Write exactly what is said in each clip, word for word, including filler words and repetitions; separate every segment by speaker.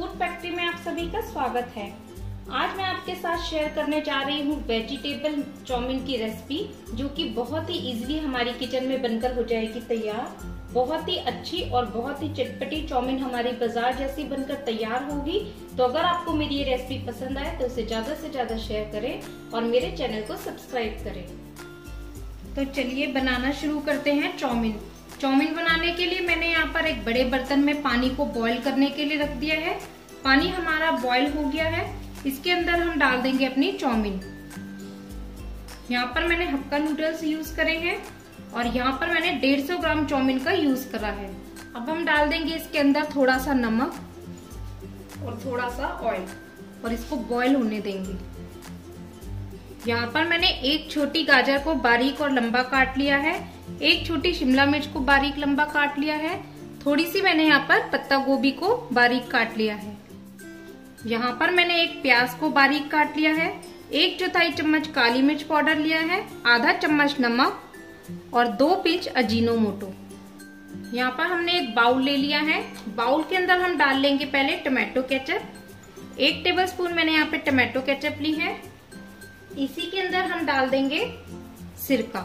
Speaker 1: Food factory में आप सभी का स्वागत है। आज मैं आपके साथ शेयर करने जा रही हूँ वेजिटेबल चाउमीन की रेसिपी, जो कि बहुत ही इजीली हमारी किचन में बनकर हो जाएगी तैयार। बहुत ही अच्छी और बहुत ही चटपटी चाउमीन हमारी बाजार जैसी बनकर तैयार होगी। तो अगर आपको मेरी ये रेसिपी पसंद आए तो इसे ज्यादा से ज्यादा शेयर करें और मेरे चैनल को सब्सक्राइब करें। तो चलिए बनाना शुरू करते हैं चाउमीन। चाउमीन बनाने के लिए मैंने यहाँ पर एक बड़े बर्तन में पानी को बॉईल करने के लिए रख दिया है। पानी हमारा बॉईल हो गया है। इसके अंदर हम डाल देंगे अपनी चाउमीन। यहाँ पर मैंने हक्का नूडल्स यूज करे हैं और यहाँ पर मैंने डेढ़ सौ ग्राम चाउमीन का यूज करा है। अब हम डाल देंगे इसके अंदर थोड़ा सा नमक और थोड़ा सा ऑयल और इसको बॉईल होने देंगे। यहाँ पर मैंने एक छोटी गाजर को बारीक और लंबा काट लिया है, एक छोटी शिमला मिर्च को बारीक लंबा काट लिया है, थोड़ी सी मैंने यहाँ पर पत्ता गोभी को बारीक काट लिया है। यहाँ पर मैंने एक प्याज को बारीक काट लिया है, एक चौथाई चम्मच काली मिर्च पाउडर लिया है, आधा चम्मच नमक और दो पिंच अजीनोमोटो। यहाँ पर हमने एक बाउल ले लिया है। बाउल के अंदर हम डाल लेंगे पहले टमाटो केचप। एक टेबलस्पून मैंने यहाँ पे टमाटो केचप ली है। इसी के अंदर हम डाल देंगे सिरका।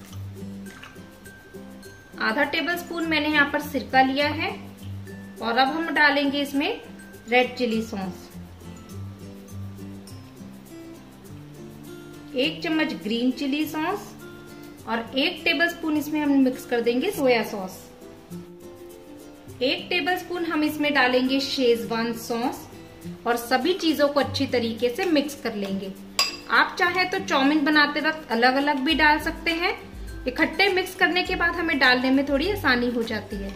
Speaker 1: आधा टेबलस्पून मैंने यहाँ पर सिरका लिया है और अब हम डालेंगे इसमें रेड चिली सॉस। एक चम्मच ग्रीन चिली सॉस और एक टेबलस्पून इसमें हम मिक्स कर देंगे सोया सॉस। एक टेबलस्पून हम इसमें डालेंगे शेजवान सॉस और सभी चीजों को अच्छी तरीके से मिक्स कर लेंगे। आप चाहे तो चाउमीन बनाते वक्त अलग अलग भी डाल सकते हैं। इकट्ठे मिक्स करने के बाद हमें डालने में थोड़ी आसानी हो जाती है।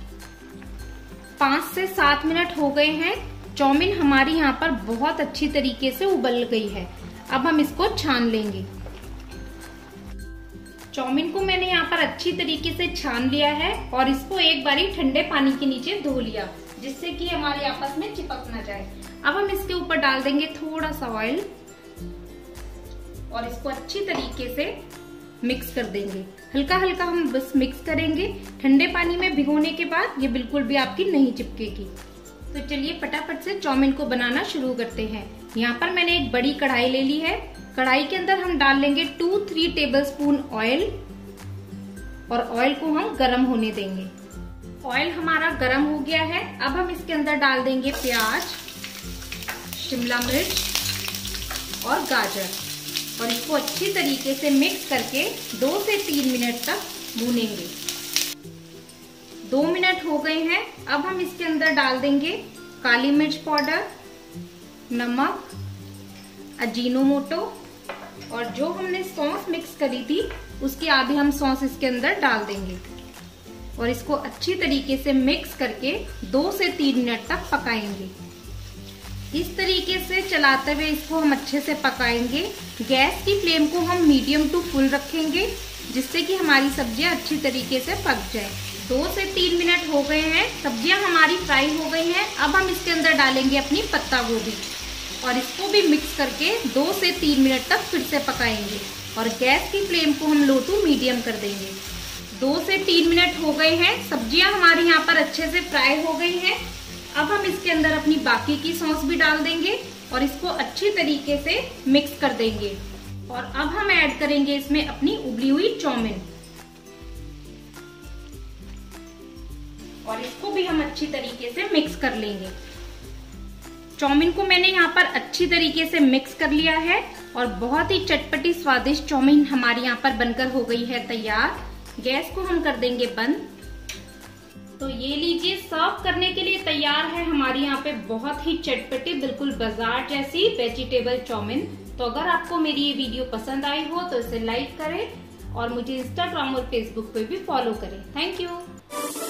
Speaker 1: पाँच से सात मिनट हो गए हैं। चाउमीन हमारी यहाँ पर बहुत अच्छी तरीके से उबल गई है। अब हम इसको छान लेंगे। चाउमीन को मैंने यहाँ पर अच्छी तरीके से छान लिया है और इसको एक बारी ठंडे पानी के नीचे धो लिया, जिससे कि हमारे आपस में चिपक ना जाए। अब हम इसके ऊपर डाल देंगे थोड़ा सा ऑयल और इसको अच्छी तरीके से मिक्स कर देंगे। हल्का हल्का हम बस मिक्स करेंगे। ठंडे पानी में भिगोने के बाद ये बिल्कुल भी आपकी नहीं चिपकेगी। तो चलिए फटाफट से चाउमीन को बनाना शुरू करते हैं। यहाँ पर मैंने एक बड़ी कढ़ाई ले ली है। कढ़ाई के अंदर हम डाल लेंगे टू थ्री टेबलस्पून ऑयल और ऑयल को हम गरम होने देंगे। ऑयल हमारा गरम हो गया है। अब हम इसके अंदर डाल देंगे प्याज, शिमला मिर्च और गाजर और इसको अच्छी तरीके से मिक्स करके दो से तीन मिनट तक भूनेंगे। दो मिनट हो गए हैं। अब हम इसके अंदर डाल देंगे काली मिर्च पाउडर, नमक, अजीनोमोटो और जो हमने सॉस मिक्स करी थी उसकी आधी हम सॉस इसके अंदर डाल देंगे और इसको अच्छी तरीके से मिक्स करके दो से तीन मिनट तक पकाएंगे। इस तरीके से चलाते हुए इसको हम अच्छे से पकाएंगे। गैस की फ्लेम को हम मीडियम टू फुल रखेंगे, जिससे कि हमारी सब्जियां अच्छी तरीके से पक जाए। दो से तीन मिनट हो गए हैं। सब्जियां हमारी फ्राई हो गई हैं। अब हम इसके अंदर डालेंगे अपनी पत्ता गोभी और इसको भी मिक्स करके दो से तीन मिनट तक फिर से पकाएंगे और गैस की फ्लेम को हम लो टू मीडियम कर देंगे। दो से तीन मिनट हो गए हैं। सब्जियां हमारी यहाँ पर अच्छे से फ्राई हो गई हैं। अब हम इसके अंदर अपनी बाकी की सॉस भी डाल देंगे और इसको अच्छी तरीके से मिक्स कर देंगे और अब हम ऐड करेंगे इसमें अपनी उबली हुई चाउमीन और इसको भी हम अच्छी तरीके से मिक्स कर लेंगे। चाउमीन को मैंने यहाँ पर अच्छी तरीके से मिक्स कर लिया है और बहुत ही चटपटी स्वादिष्ट चाउमीन हमारी यहाँ पर बनकर हो गई है तैयार। गैस को हम कर देंगे बंद। तो ये लीजिए, सर्व करने के लिए तैयार है हमारी यहाँ पे बहुत ही चटपटी, बिल्कुल बाजार जैसी वेजिटेबल चाउमीन। तो अगर आपको मेरी ये वीडियो पसंद आई हो तो इसे लाइक करें और मुझे इंस्टाग्राम और फेसबुक पे भी फॉलो करें। Thank you.